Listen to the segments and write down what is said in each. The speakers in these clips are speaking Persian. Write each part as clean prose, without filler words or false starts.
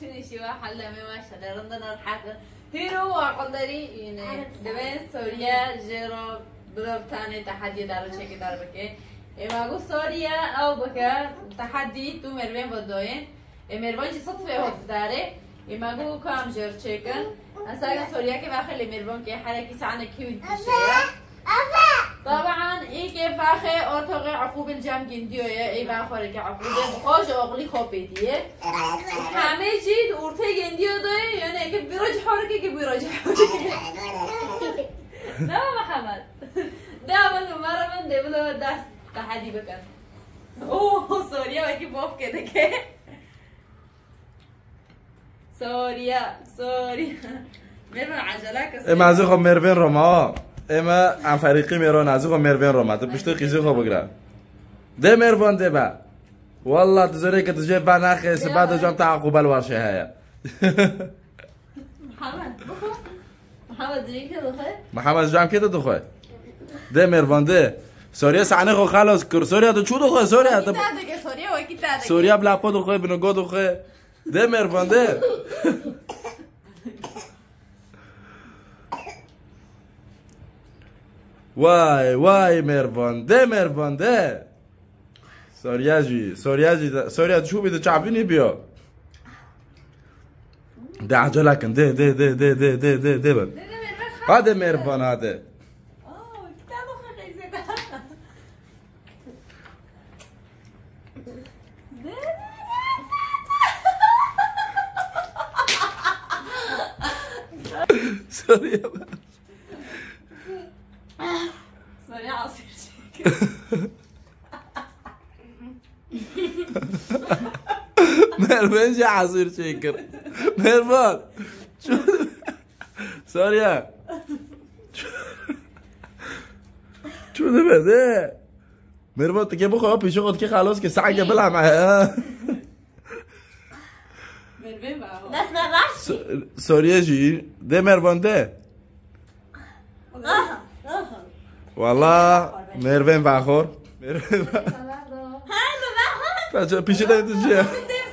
چونی شیوا حالا می‌ماشه درندن رحاق هیرو وقدری اینه دوین سوریا جرو برابطانه تحدی دارو چکی دار بکه اما سوریا او بکه تحدی تو مروان بدوین مروان چی صدفه هات داره اما کام جر چکن اصلا سوریا که بخلی مروان که حرکی سعنه کیوید بشه طبعا ای که فاخه ارتقى عقوب الجام جنديويه اي باخره که عقوب خوش اغلی خوبیدیه همه چیز ارته جندیو داره یعنی که بیروج حرکه که بیروج حرکه نه محمد ده اول مرة من دبلو دست تحدي بکن اوه سوریا وکی باف کده که سوریا مروان عجله کسی معزو خب مروان روما اما عن فريقي ميرون عزوخ ميرفين روما تبشتو قيزوخو بقرا ده ميرفون ده با والله تزوري كتجيب بان اخي سبادو جام تعقوب الورشه هيا محمد جيم كده دخل محمد جام كده دخل ده ميرفون ده سوريا سعنه خو خلاص كر سوريا تو شو دخل سوريا سوريا وكي تادك سوريا بلا با دخل بنو دخل ده ميرفون ده وای مروان ده سوریا شو بده تعبيني بيا ده عجله كن ده بل هذا مروان هذا كتابه خيزه سوريا عصير شيكر مروان جا عصير شيكر مروان شو سوريا شو ده بده مروان تكي بخو بيشو قد كي خلاص كي ساعة قبلها معها مروان بقى سوريا جي ده مروان ده والله مروان باخور مروان باخور پیش ده تو چیه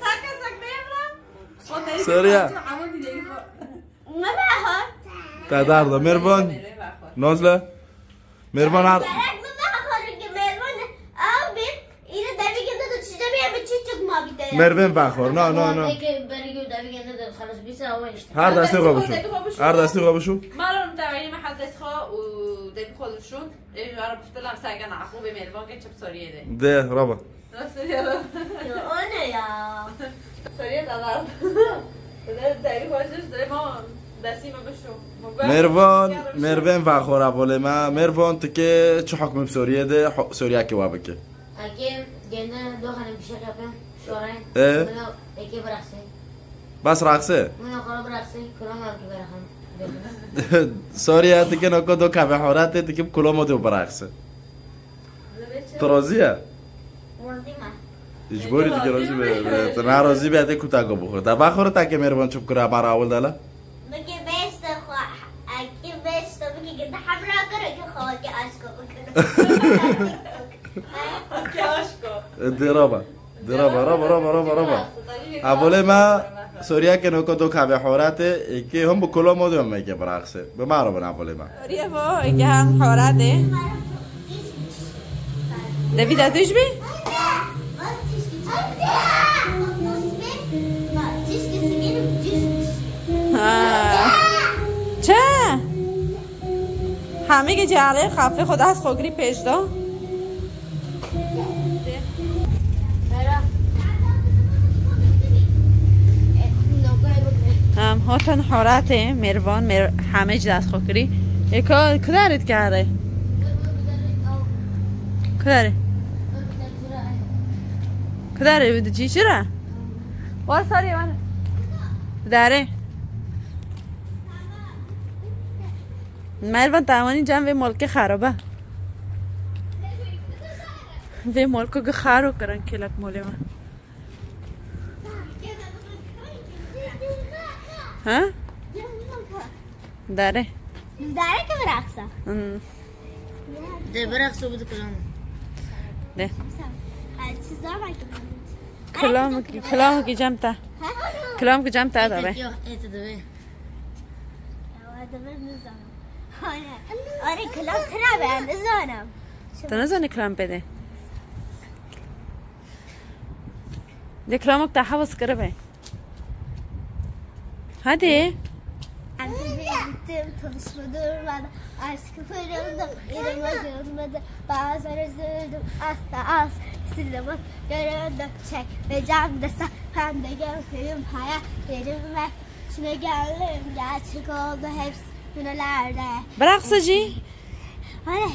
سوریا تدار ده مروان نازله مروان هر مروان باخور نه هر دستی خواب بشو مرة متابعين محل دسخة ودي بخلصون ايه رب طلع ساجن عقوب مروان كان شب سوريا ده ربا سوريا انا يا سوريا تدار ده دي خوشش ده ما دستی ما بشو مروان باخور اوله ما مروان تکه چه حکم سوریه ده سوریا که وابکه اگه گنده دو خانه پیشه کپن شورای منو اکی برخصه بس رقصه منو خورا برخصه کلام هم که برخم سوریا تکه نکو دو کبه حورته تکه کلامو دو برقصه ترازیه اجباری دیگه راضی به تو ناراضی بیاده کوتاگو بخور تا بخوره تا که مروان چوب کرا بار اول دالا بگی بیست خو اگه بیست بگی که حمله کرد که خواهد که اشکو بکنه که اشکو درابا اوله ما سوریا که نکو دو کبه حورته که هم بکلو مودو هم میگه برقصه به ما رو بنا اوله ما سوریا با که هم حورته دوید اتش بی چه؟ همه که جعله خفه خدا از خوگری پیش دا هم هاتن حارت مروان همه جد از خوگری اکا کدارت کرده؟ کداره بوده چی چرا؟ واساری من داره مروان تمانی جمع ملک خرابه و ملکو که خراب کرن کلک مولی من ها؟ داره که برقصه ده برقصه بوده کلامو ده کلامو که جمع تا كلام كجام تعال به آره کلام تنابه نزانم تنزل كلام بده ده كلامك تاع حفظ كربه هادي Ben bittim tanışma durmadan aşkı fırıldım yerime yılmadı bazen üzüldüm asla az sizinle göründüm çek ve cam desen ben de gördüğüm hayallerim ve içine geldim gerçek oldu hepsi günlerde براق سجي hani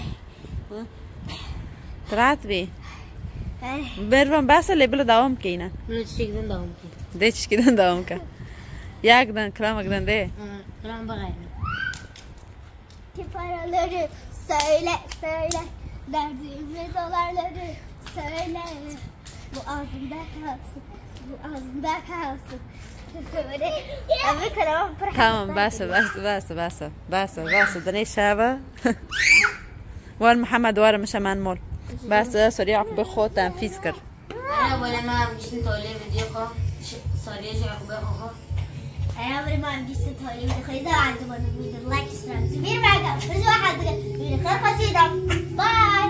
طلعت بيه hani بيرفن بس اللي بلا دوام كينا من تشتكي دوام كي ديش كده دوام كا ياك دن كلامك دن ده كلام بغير ki paraları söyle söyle derdimi dolarları söyle bu ağzında kalsın bu ağzında kalsın böyle abi karamam تمام بس دني شابة وال محمد وار مش امان مول بس سريع بخو تنفيذ انا ولا ما مشتي تولي فيديو خو سوري جاك بخو انا عمري ما عندي ستوري بدي خيزة عندي بدي لايك اشتراك كبير معك بس واحد بدي خير قصيدة باي